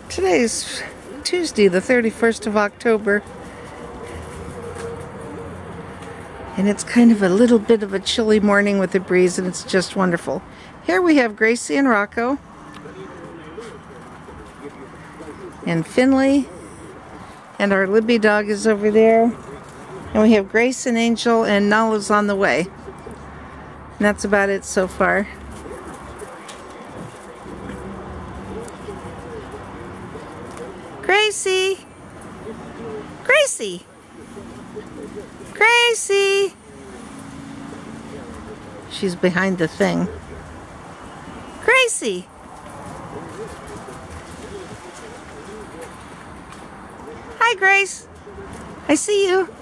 Today's Tuesday, the 31st of October. And it's kind of a little bit of a chilly morning with a breeze, and it's just wonderful. Here we have Gracie and Rocco. And Finley. And our Libby dog is over there. And we have Grace and Angel, and Nala's on the way. And that's about it so far. Gracie! Gracie! Gracie! She's behind the thing. Gracie! Hi, Grace. I see you.